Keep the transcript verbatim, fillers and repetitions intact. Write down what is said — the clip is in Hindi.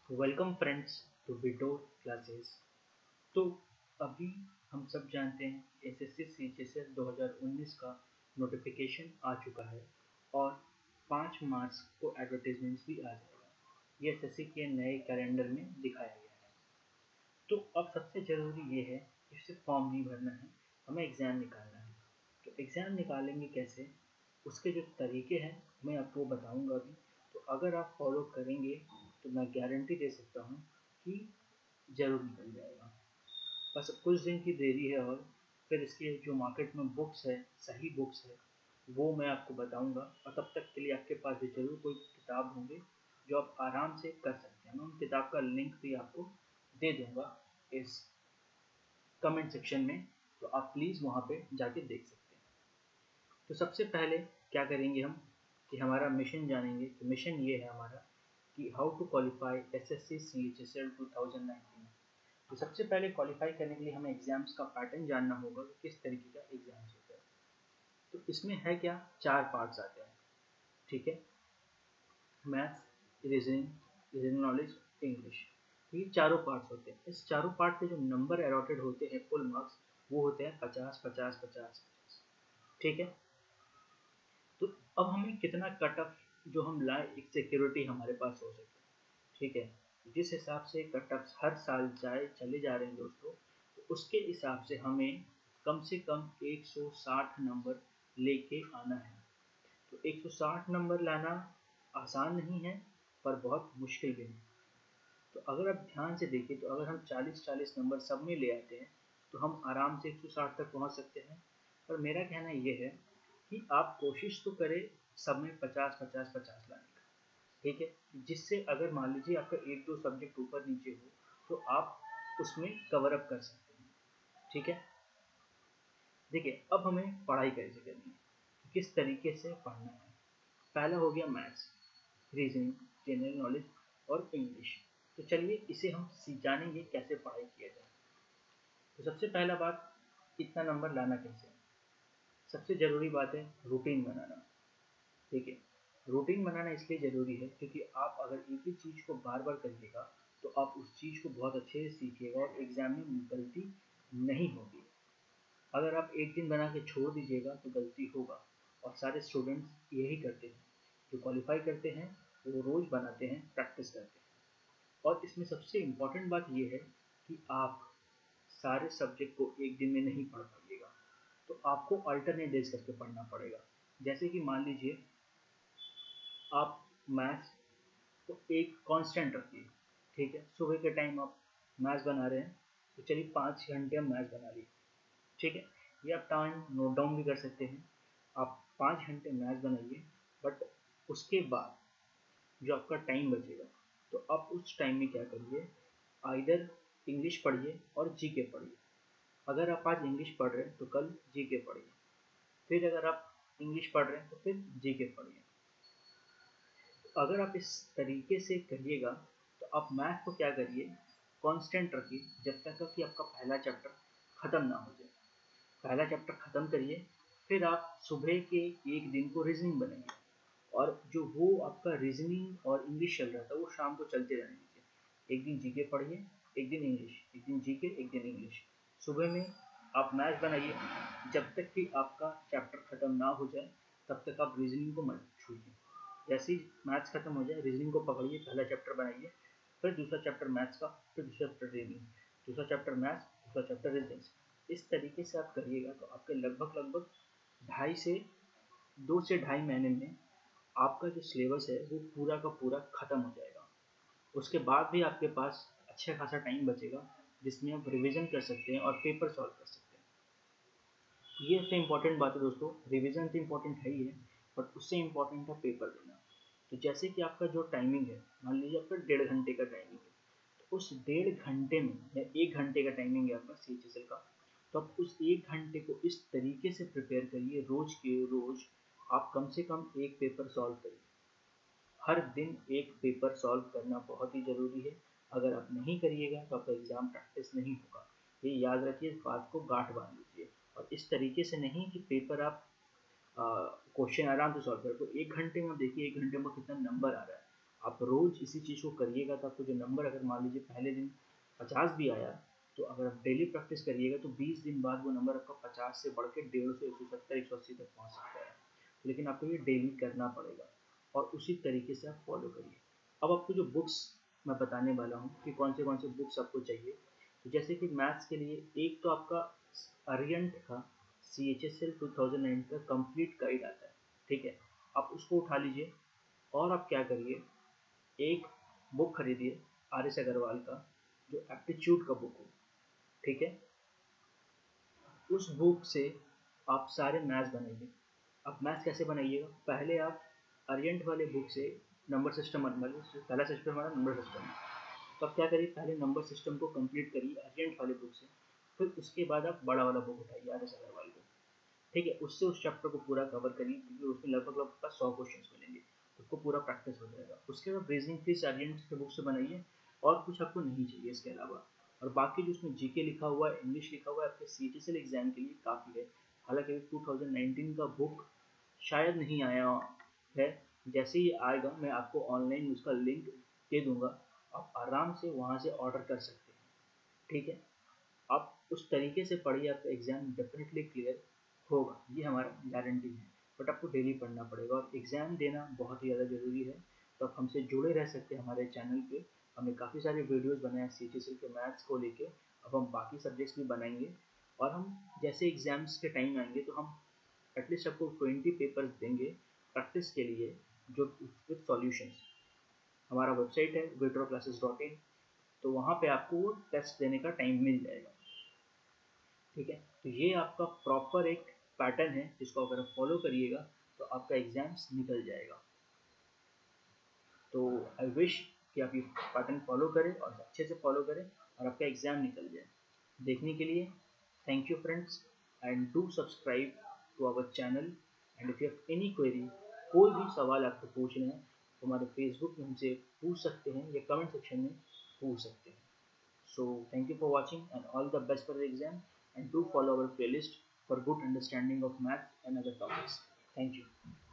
वेलकम फ्रेंड्स टू विडो क्लासेस। तो अभी हम सब जानते हैं एसएससी सीएचएसएल दो हज़ार उन्नीस का नोटिफिकेशन आ चुका है और पाँच मार्च को एडवर्टाइजमेंट्स भी आ जाएगा। ये एसएससी के नए कैलेंडर में दिखाया गया है। तो अब सबसे ज़रूरी ये है कि सिर्फ फॉर्म नहीं भरना है, हमें एग्ज़ाम निकालना है। तो एग्ज़ाम निकालेंगे कैसे, उसके जो तरीके हैं मैं आपको बताऊंगा अभी। तो अगर आप फॉलो करेंगे तो मैं गारंटी दे सकता हूँ कि ज़रूर निकल जाएगा। बस कुछ दिन की देरी है और फिर इसके जो मार्केट में बुक्स है, सही बुक्स है, वो मैं आपको बताऊंगा। और तब तक के लिए आपके पास भी ज़रूर कोई किताब होंगे जो आप आराम से कर सकते हैं। मैं उन किताब का लिंक भी आपको दे दूंगा इस कमेंट सेक्शन में, तो आप प्लीज़ वहाँ पे जाके देख सकते हैं। तो सबसे पहले क्या करेंगे हम कि हमारा मिशन जानेंगे। तो मिशन ये है हमारा कि how to qualify SSC CHSL दो हज़ार उन्नीस। तो सबसे पहले क्वालिफाई करने के लिए हमें एग्ज़ाम्स का पैटर्न जानना होगा कि किस तरीके का एग्ज़ाम्स होता है। तो इसमें है क्या, चार पार्ट्स आते हैं, ठीक है। Maths, reasoning, reasoning knowledge, English, ये चारों पार्ट्स होते हैं। इस चारों पार्ट के जो नंबर अलॉटेड होते हैं, फुल मार्क्स, वो होते हैं पचास पचास पचास पचास, ठीक है। तो अब हमें कितना कट ऑफ जो हम लाए, एक सिक्योरिटी हमारे पास हो सके, ठीक है। जिस हिसाब से कट ऑफ हर साल जाए चले जा रहे हैं दोस्तों, तो उसके हिसाब से हमें कम से कम एक सौ साठ नंबर लेके आना है। तो एक सौ साठ नंबर लाना आसान नहीं है, पर बहुत मुश्किल भी नहीं। तो अगर आप ध्यान से देखें तो अगर हम चालीस चालीस नंबर सब में ले आते हैं तो हम आराम से एक सौ साठ तक पहुंच सकते हैं। पर मेरा कहना ये है कि आप कोशिश तो करें सब में पचास पचास पचास लाने का, ठीक है। जिससे अगर मान लीजिए आपका एक दो सब्जेक्ट ऊपर नीचे हो तो आप उसमें कवर अप कर सकते हैं, ठीक है। देखिए अब हमें पढ़ाई कैसे करनी है, किस तरीके से पढ़ना है। पहला हो गया मैथ्स, रीजनिंग, जनरल नॉलेज और इंग्लिश। तो चलिए इसे हम जानेंगे कैसे पढ़ाई किया जाए। तो सबसे पहला बात, इतना नंबर लाना कैसे। सबसे ज़रूरी बात है रूटीन बनाना, ठीक है। रूटीन बनाना इसलिए ज़रूरी है क्योंकि आप अगर एक ही चीज़ को बार बार करिएगा तो आप उस चीज़ को बहुत अच्छे से सीखिएगा और एग्ज़ाम में गलती नहीं होगी। अगर आप एक दिन बना के छोड़ दीजिएगा तो गलती होगा, और सारे स्टूडेंट्स यही करते हैं। जो क्वालिफाई करते हैं वो रोज़ बनाते हैं, प्रैक्टिस करते हैं। और इसमें सबसे इम्पॉर्टेंट बात ये है कि आप सारे सब्जेक्ट को एक दिन में नहीं पढ़ पाइएगा, तो आपको अल्टरनेट डेज करके पढ़ना पड़ेगा। जैसे कि मान लीजिए आप मैथ्स को एक कांस्टेंट रखिए, ठीक है। सुबह के टाइम आप मैथ्स बना रहे हैं तो चलिए पाँच घंटे हम मैथ्स बना लिए, ठीक है। ये आप टाइम नोट डाउन भी कर सकते हैं। आप पाँच घंटे मैथ्स बनाइए, बट उसके बाद जो आपका टाइम बचेगा तो आप उस टाइम में क्या करिए, आइदर इंग्लिश पढ़िए और जीके पढ़िए। अगर आप आज इंग्लिश पढ़ रहे हैं तो कल जीके पढ़िए, फिर अगर आप इंग्लिश पढ़ रहे हैं तो फिर जीके पढ़िए। तो अगर आप इस तरीके से करिएगा तो आप मैथ को क्या करिए, कांस्टेंट रखिए जब तक कि आपका पहला चैप्टर ख़त्म ना हो जाए। पहला चैप्टर ख़त्म करिए, फिर आप सुबह के एक दिन को रीजनिंग बनाइए, और जो वो आपका रीजनिंग और इंग्लिश चल रहा था वो शाम को चलते रहने दीजिए। एक दिन जीके पढ़िए, एक दिन इंग्लिश, एक दिन जीके, एक दिन इंग्लिश। सुबह में आप मैथ्स बनाइए, जब तक कि आपका चैप्टर ख़त्म ना हो जाए तब तक आप रीजनिंग को मत छूइए। जैसे ही मैथ्स खत्म हो जाए रीजनिंग को पकड़िए, पहला चैप्टर बनाइए, फिर दूसरा चैप्टर मैथ्स का, फिर दूसरा चैप्टर रीजनिंग, दूसरा चैप्टर मैथ्स, दूसरा चैप्टर रीजनिंग। इस तरीके से आप करिएगा तो आपके लगभग लगभग ढाई से दो से ढाई महीने में आपका जो सिलेबस है वो पूरा का पूरा ख़त्म हो जाएगा। उसके बाद भी आपके पास अच्छा खासा टाइम बचेगा जिसमें आप रिवीजन कर सकते हैं और पेपर सॉल्व कर सकते हैं। ये सबसे इम्पोर्टेंट बात है दोस्तों, रिवीजन तो इम्पोर्टेंट है ही है, बट उससे इम्पोर्टेंट है पेपर देना। तो जैसे कि आपका जो टाइमिंग है, मान लीजिए आपका डेढ़ घंटे का टाइमिंग है, तो उस डेढ़ घंटे में या एक घंटे का टाइमिंग है आपका सी एच एस एल का, तो आप उस एक घंटे को इस तरीके से प्रिपेयर करिए, रोज़ के रोज़ आप कम से कम एक पेपर सॉल्व करिए। हर दिन एक पेपर सॉल्व करना बहुत ही ज़रूरी है। अगर आप नहीं करिएगा तो आपका एग्ज़ाम प्रैक्टिस नहीं होगा। ये याद रखिए, इस बात को गांठ बांध लीजिए। और इस तरीके से नहीं कि पेपर आप क्वेश्चन आराम से सॉल्व करें। तो एक घंटे में देखिए, एक घंटे में कितना नंबर आ रहा है, आप रोज़ इसी चीज़ को करिएगा तो आपको जो नंबर, अगर मान लीजिए पहले दिन पचास भी आया, तो अगर आप डेली प्रैक्टिस करिएगा तो बीस दिन बाद वो नंबर आपका पचास से बढ़ के डेढ़ सौ, एक सौ सत्तर, एक सौ अस्सी तक पहुँच सकता है। लेकिन आपको ये डेली करना पड़ेगा और उसी तरीके से आप फॉलो करिए। अब आपको जो बुक्स मैं बताने वाला हूँ कि कौन से कौन से बुक्स आपको चाहिए, तो जैसे कि मैथ्स के लिए एक तो आपका अरियंट का C H S L two thousand nine का कंप्लीट गाइड आता है, ठीक है, आप उसको उठा लीजिए। और आप क्या करिए, एक बुक खरीदिए आर एस अग्रवाल का, जो एप्टीट्यूड का बुक हो, ठीक है। उस बुक से आप सारे मैथ्स बनाइए। अब मैथ्स कैसे बनाइएगा, पहले आप अरियंट वाले बुक से नंबर सिस्टम, मतलब पहला सिस्टम हमारा नंबर सिस्टम है, तो आप क्या करिए, पहले नंबर सिस्टम को कंप्लीट करिए अरियंट वाले बुक से, फिर उसके बाद आप बड़ा वाला बुक उठाइए आर एस अग्रवाल को, ठीक है। उससे उस चैप्टर को पूरा कवर करिए, क्योंकि उसमें लगभग लगभग सौ क्वेश्चन मिलेंगे, उसको पूरा प्रैक्टिस हो जाएगा। उसके बाद रीजनिंग फिर अरियंट के बुक से बनाइए, और कुछ आपको नहीं चाहिए इसके अलावा। और बाकी जो उसमें जीके लिखा हुआ है, इंग्लिश लिखा हुआ है, आपके C H S L exam के लिए काफ़ी है। हालांकि अभी टू थाउजेंड नाइनटीन का बुक शायद नहीं आया है, जैसे ही आएगा मैं आपको ऑनलाइन उसका लिंक दे दूंगा, आप आराम से वहाँ से ऑर्डर कर सकते हैं, ठीक है। आप उस तरीके से पढ़िए, आपका एग्ज़ाम डेफिनेटली क्लियर होगा, ये हमारा गारंटी है। बट आपको डेली पढ़ना पड़ेगा और एग्ज़ाम देना बहुत ही ज़्यादा ज़रूरी है। तो आप हमसे जुड़े रह सकते हैं हमारे चैनल पे, हमने काफ़ी सारे वीडियोस बनाए हैं सी एच एस एल के मैथ्स को लेके। अब हम बाकी सब्जेक्ट्स भी बनाएंगे, और हम जैसे एग्ज़ाम्स के टाइम आएंगे तो हम एटलीस्ट आपको ट्वेंटी पेपर्स देंगे प्रैक्टिस के लिए, जो विद सॉल्यूशंस। हमारा वेबसाइट है विड्रॉ क्लासेस डॉट इन, तो वहाँ पे आपको वो टेस्ट देने का टाइम मिल जाएगा, ठीक है। तो ये आपका प्रॉपर एक पैटर्न है, जिसको अगर आप फॉलो करिएगा तो आपका एग्जाम्स निकल जाएगा। तो आई विश कि आप ये पैटर्न फॉलो करें और अच्छे से फॉलो करें और आपका एग्ज़ाम निकल जाए। देखने के लिए thank you friends, and do subscribe to our channel. And if you have any query, कोई भी सवाल आपको पूछना है तो हमारे फेसबुक में हमसे पूछ सकते हैं या कमेंट सेक्शन में पूछ सकते हैं। So thank you for watching and all the best for the exam, and do follow our playlist for good understanding of math and other topics. Thank you.